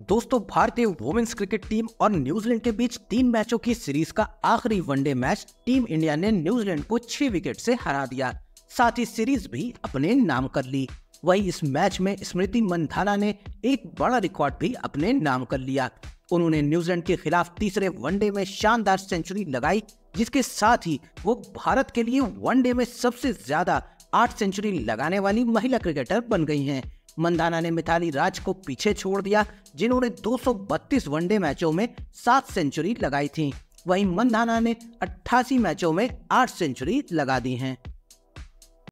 दोस्तों, भारतीय women's cricket team और न्यूजीलैंड के बीच 3 मैचों की सीरीज का आखिरी वनडे मैच टीम इंडिया ने न्यूजीलैंड को 6 विकेट से हरा दिया। साथ ही सीरीज भी अपने नाम कर ली। वहीं इस मैच में स्मृति मंधाना ने एक बड़ा रिकॉर्ड भी अपने नाम कर लिया। उन्होंने न्यूजीलैंड के खिलाफ तीसरे वनडे में शानदार सेंचुरी लगाई, जिसके साथ ही वो भारत के लिए वनडे में सबसे ज्यादा 8 सेंचुरी लगाने वाली महिला क्रिकेटर बन गई हैं। मंधाना ने मिताली राज को पीछे छोड़ दिया, जिन्होंने 232 वनडे मैचों में 7 सेंचुरी लगाई थी। वहीं मंधाना ने 88 मैचों में 8 सेंचुरी लगा दी हैं।